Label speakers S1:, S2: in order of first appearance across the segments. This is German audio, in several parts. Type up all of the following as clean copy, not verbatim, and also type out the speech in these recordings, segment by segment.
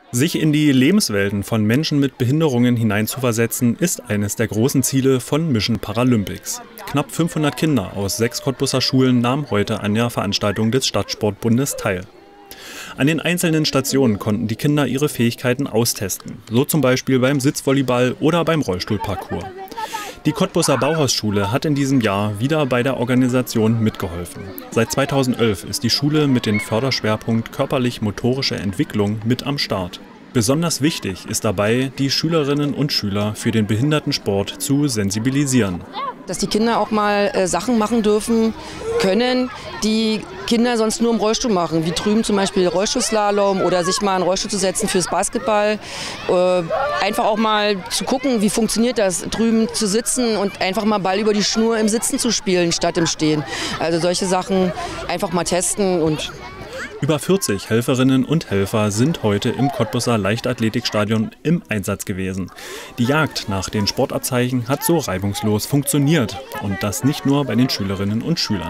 S1: Sich in die Lebenswelten von Menschen mit Behinderungen hineinzuversetzen, ist eines der großen Ziele von Mission Paralympics. Knapp 500 Kinder aus 6 Cottbuser Schulen nahmen heute an der Veranstaltung des Stadtsportbundes teil. An den einzelnen Stationen konnten die Kinder ihre Fähigkeiten austesten, so zum Beispiel beim Sitzvolleyball oder beim Rollstuhlparcours. Die Cottbuser Bauhausschule hat in diesem Jahr wieder bei der Organisation mitgeholfen. Seit 2011 ist die Schule mit dem Förderschwerpunkt körperlich-motorische Entwicklung mit am Start. Besonders wichtig ist dabei, die Schülerinnen und Schüler für den Behindertensport zu sensibilisieren.
S2: Dass die Kinder auch mal Sachen machen dürfen können, die Kinder sonst nur im Rollstuhl machen, wie drüben zum Beispiel Rollstuhlslalom oder sich mal in den Rollstuhl zu setzen fürs Basketball. Einfach auch mal zu gucken, wie funktioniert das, drüben zu sitzen und einfach mal Ball über die Schnur im Sitzen zu spielen statt im Stehen. Also solche Sachen einfach mal testen. Und
S1: über 40 Helferinnen und Helfer sind heute im Cottbuser Leichtathletikstadion im Einsatz gewesen. Die Jagd nach den Sportabzeichen hat so reibungslos funktioniert und das nicht nur bei den Schülerinnen und Schülern.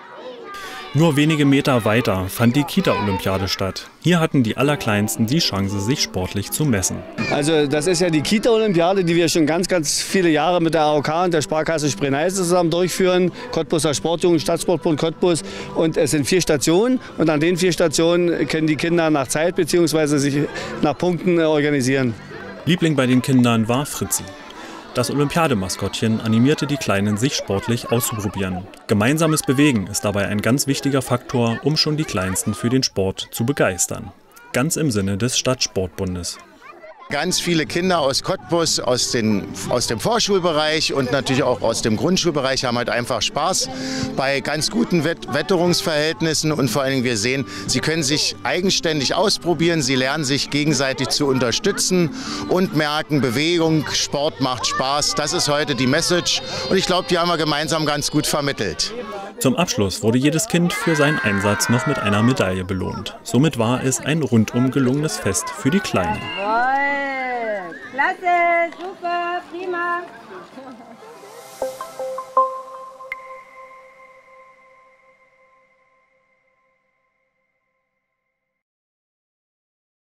S1: Nur wenige Meter weiter fand die Kita-Olympiade statt. Hier hatten die Allerkleinsten die Chance, sich sportlich zu messen.
S3: Also das ist ja die Kita-Olympiade, die wir schon ganz viele Jahre mit der AOK und der Sparkasse Spree-Neiße zusammen durchführen. Cottbuser Sportjugend, Stadtsportbund Cottbus. Und es sind 4 Stationen und an den 4 Stationen können die Kinder nach Zeit bzw. sich nach Punkten organisieren.
S1: Liebling bei den Kindern war Fritzi. Das Olympiademaskottchen animierte die Kleinen, sich sportlich auszuprobieren. Gemeinsames Bewegen ist dabei ein ganz wichtiger Faktor, um schon die Kleinsten für den Sport zu begeistern. Ganz im Sinne des Stadtsportbundes.
S4: Ganz viele Kinder aus Cottbus, aus dem Vorschulbereich und natürlich auch aus dem Grundschulbereich haben halt einfach Spaß bei ganz guten Wetterungsverhältnissen und vor allen Dingen wir sehen, sie können sich eigenständig ausprobieren, sie lernen sich gegenseitig zu unterstützen und merken, Bewegung, Sport macht Spaß. Das ist heute die Message und ich glaube, die haben wir gemeinsam ganz gut vermittelt.
S1: Zum Abschluss wurde jedes Kind für seinen Einsatz noch mit einer Medaille belohnt. Somit war es ein rundum gelungenes Fest für die Kleinen.
S5: Klasse, super, prima.